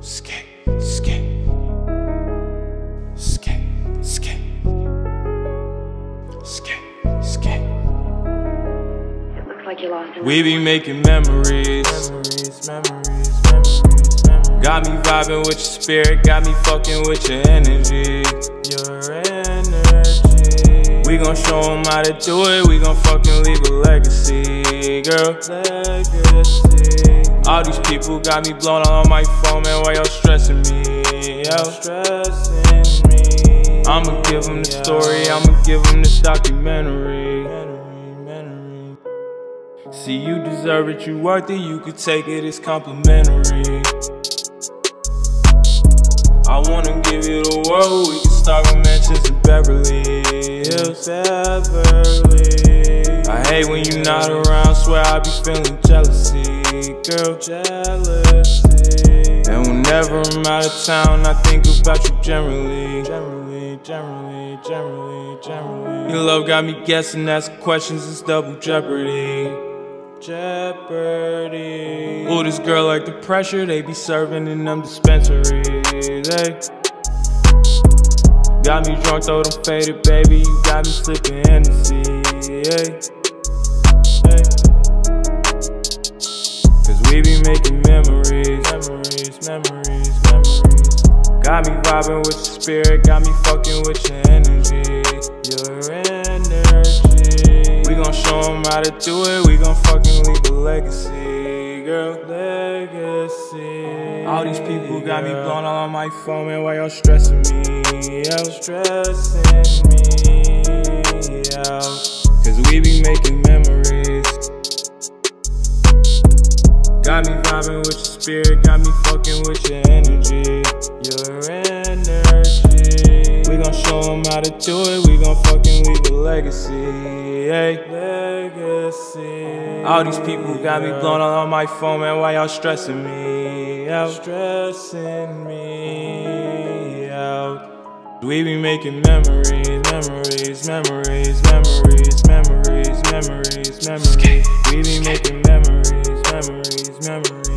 Skate, skate, skate, skate, skate, skate. It looks like you lost him. We be making memories. Got me vibing with your spirit, got me fucking with your energy. Your energy. We gon' show them how to do it, we gon' fucking leave a legacy, girl. Legacy. All these people got me blown out on my phone, man, why y'all stressing me, yo? Stressing me. I'ma give them the story, I'ma give them this documentary. See, you deserve it, you worth it, you could take it, it's complimentary. I wanna give you the world, we can start with mansions in Beverly Hills. I hate when you're not around, swear I be feeling jealousy, girl. Jealousy. And whenever I'm out of town, I think about you generally. Your love got me guessing, asking questions, it's double jeopardy. Jeopardy. Ooh, this girl like the pressure, they be serving in them dispensaries, hey. Got me drunk, though I'm faded, baby, you got me sippin' Hennessy, hey. Hey. Cause we be making memories. Got me vibing with your spirit, got me fucking with your energy. Your energy. We gon' show them how to do it, we gon' fucking leave a legacy, girl. Legacy. All these people got me blown out on my phone, man, why y'all stressing me, yo? Stressing me, yo. Cause we be making memories. Got me vibing with your spirit, got me fucking with your energy. Your energy. We gon' show them how to do it, we gon' fucking leave a legacy, hey. Legacy. All these people got me blown out on my phone, man, why y'all stressing me out? Stressing me out. We be making memories. We be making memories.